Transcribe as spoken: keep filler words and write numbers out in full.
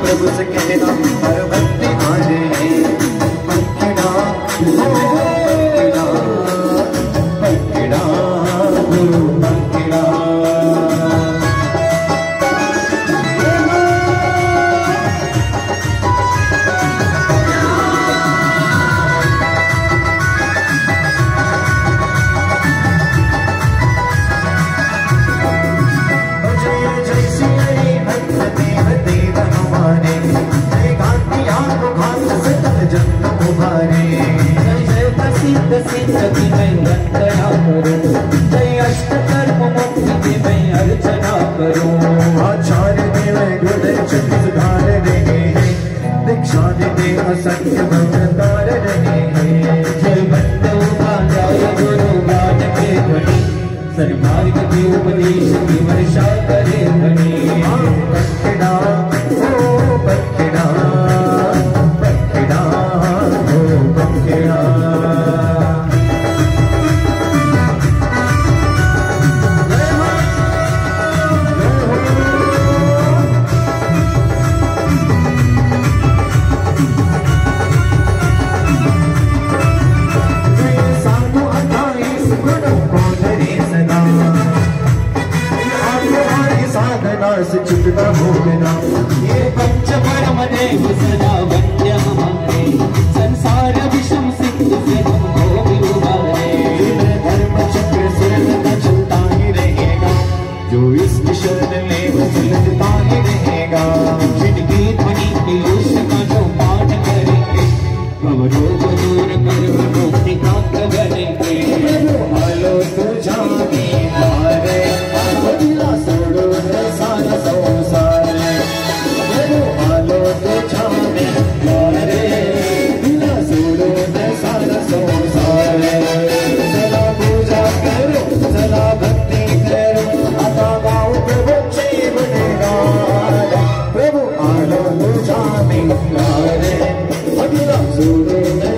प्रभु से कहना हर भक्ति आ जाए। पकड़ा पकड़ा पकड़ा गुरु पकड़ा। सिद्धि मैं वंदना करूं, जय अष्टकर्म मुक्ति की मैं अर्चना करूं। आचार्य देव हृदय चित्त सुधार रहे हैं, दीक्षा दे असंख्य भवतार रहे हैं। जय बंदो भांडाय गुरु ज्ञान के धनी, सन्मार्ग के उपदेश की वर्षा करे धनी। पकड़ा ओ पकड़ा पकड़ा ओ पकड़ा। से छुटना भोगना ये पंच परम देव सदा वंद्य हमारे, संसार विषम सिद्ध से हमको भी उबारे। धर्म चक्र से सदा चलता ही रहेगा, जो इसकी शरण ले वो सुलझता ही रहेगा। जिनकी ध्वनि पीयूष का जो पाठ करेंगे, हम रोग दूर कर मुक्ति प्राप्त करेंगे। हालो तो जाने मारे अगला छोड़ो सारा संसार। हालो तो जाने मारे अगला छोड़ो सारा संसार। चला पूजा करो चला भक्ति करो, आता गाँव प्रभु जय बनेगा। प्रभु हालो तो जाने मारे अगला छोड़ो